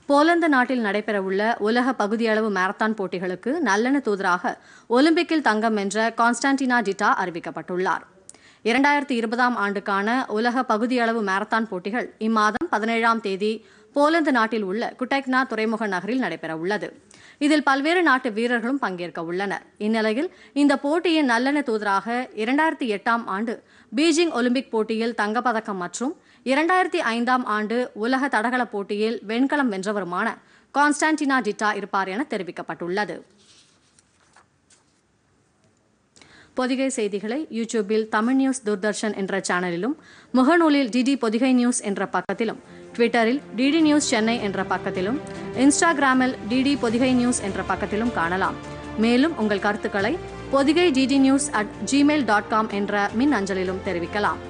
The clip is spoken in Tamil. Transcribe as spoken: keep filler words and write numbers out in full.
போலந்து நாட்டில் நடைபெறவுள்ள உலக பகுதியளவு மாரத்தான் போட்டிகளுக்கு நல்லெண்ண தூதராக ஒலிம்பிக்கில் தங்கம் வென்ற கான்ஸ்டான்டினா டிட்டா அறிவிக்கப்பட்டுள்ளார். இரண்டாயிரத்தி இருபதாம் ஆண்டுக்கான உலக பகுதியளவு மாரத்தான் போட்டிகள் இம்மாதம் பதினேழாம் தேதி போலந்து நாட்டில் உள்ள குட்டைக்னா துறைமுக நகரில் நடைபெறவுள்ளது. இதில் பல்வேறு நாட்டு வீரர்களும் பங்கேற்க உள்ளனர். இந்நிலையில் இந்த போட்டியின் நல்லெண்ண தூதராக இரண்டாயிரத்தி எட்டாம் ஆண்டு பீஜிங் ஒலிம்பிக் போட்டியில் தங்கப்பதக்கம் மற்றும் இரண்டாயிரத்தி ஐந்தாம் ஆண்டு உலக தடகள போட்டியில் வெண்கலம் வென்றவருமான கான்ஸ்டான்டினா டிட்டா இருப்பார் என தெரிவிக்கப்பட்டுள்ளது. பொதிகை செய்திகளை யூடியூபில் தமிழ் நியூஸ் தூர்தர்ஷன் என்ற சேனலிலும், முகநூலில் டிடி பொதிகை நியூஸ் என்ற பக்கத்திலும், ட்விட்டரில் டிடி நியூஸ் சென்னை என்ற பக்கத்திலும், இன்ஸ்டாகிராமில் டிடி பொதிகை நியூஸ் என்ற பக்கத்திலும் காணலாம். மேலும் உங்கள் கருத்துக்களை Podhigai DD news at Gmail dot com என்ற மின் அஞ்சலிலும் தெரிவிக்கலாம்.